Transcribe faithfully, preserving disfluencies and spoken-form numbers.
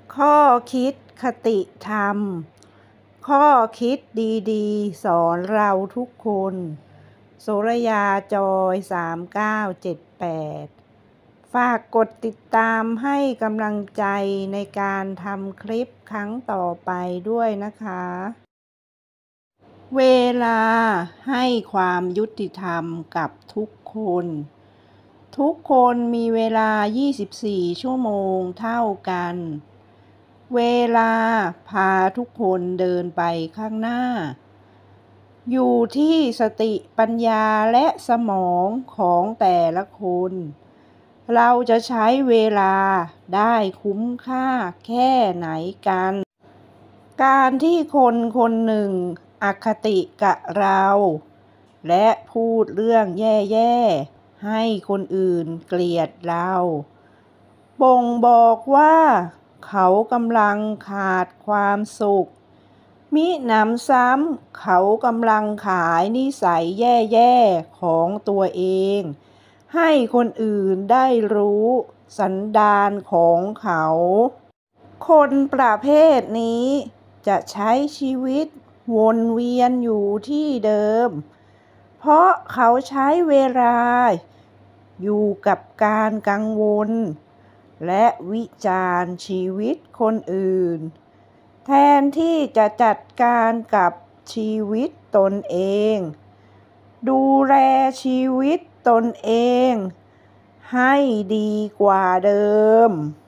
ข้อคิดคติธรรม ข้อคิดดีๆสอนเราทุกคนโสรยาจอยสามเก้าเจ็ดแปดฝากกดติดตามให้กำลังใจในการทำคลิปครั้งต่อไปด้วยนะคะ เวลาให้ความยุติธรรมกับทุกคน ทุกคนมีเวลา ยี่สิบสี่ ชั่วโมงเท่ากัน เวลาพาทุกคนเดินไปข้างหน้า อยู่ที่สติปัญญาและสมองของแต่ละคน เราจะใช้เวลาได้คุ้มค่าแค่ไหนกัน การที่คนคนหนึ่งอคติกับเรา และพูดเรื่องแย่ๆให้คนอื่นเกลียดเราบ่งบอกว่าเขากำลังขาดความสุข มิหนำซ้ำเขากำลังขายนิสัยแย่ๆของตัวเองให้คนอื่นได้รู้สันดานของเขา คนประเภทนี้จะใช้ชีวิตวนเวียนอยู่ที่เดิม เพราะเขาใช้เวลาอยู่กับการกังวลและวิจารณ์ชีวิตคนอื่น แทนที่จะจัดการกับชีวิตตนเอง ดูแลชีวิตตนเองให้ดีกว่าเดิม